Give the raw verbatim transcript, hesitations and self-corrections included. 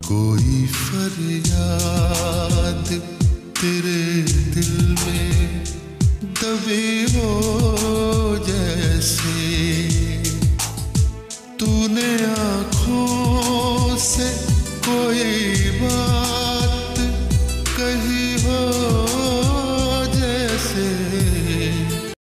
कोई फरियाद तेरे दिल में दबी हो जैसे, तूने आँखों से कोई बात